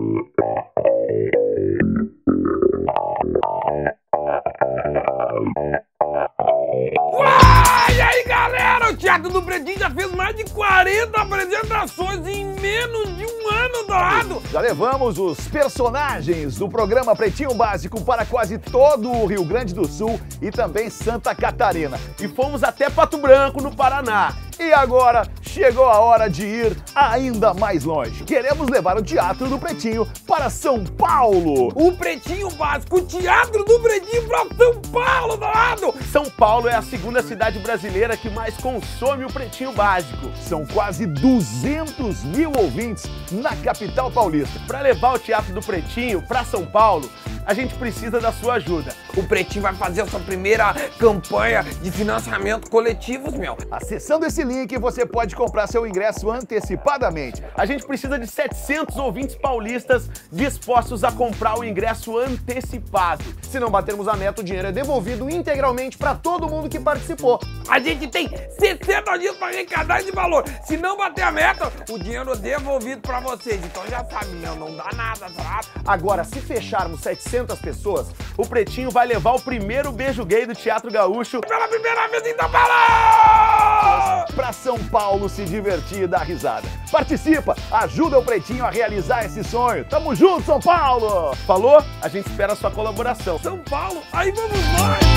E aí, galera, o Teatro do Pretinho já fez mais de 40 apresentações em menos de um ano, Dourado. Já levamos os personagens do programa Pretinho Básico para quase todo o Rio Grande do Sul e também Santa Catarina. E fomos até Pato Branco, no Paraná. E agora chegou a hora de ir ainda mais longe. Queremos levar o Teatro do Pretinho para São Paulo. O Pretinho Básico, o Teatro do Pretinho para São Paulo, Dourado. São Paulo é a segunda cidade brasileira que mais consome o Pretinho Básico. São quase 200 mil ouvintes na capital paulista. Para levar o Teatro do Pretinho para São Paulo, a gente precisa da sua ajuda. O Pretinho vai fazer a sua primeira campanha de financiamento coletivos, meu. Acessando esse link, você pode comprar seu ingresso antecipadamente. A gente precisa de 700 ouvintes paulistas dispostos a comprar o ingresso antecipado. Se não batermos a meta, o dinheiro é devolvido integralmente para todo mundo que participou. A gente tem 60 dias para arrecadar esse valor. Se não bater a meta, o dinheiro é devolvido para vocês. Então já sabe, não dá nada, tá? Agora, se fecharmos 700 pessoas, o Pretinho vai levar o primeiro beijo gay do Teatro Gaúcho pela primeira vez em São Paulo! Pra São Paulo se divertir e dar risada. Participa, ajuda o Pretinho a realizar esse sonho. Tamo junto, São Paulo! Falou? A gente espera a sua colaboração. São Paulo, aí vamos nós!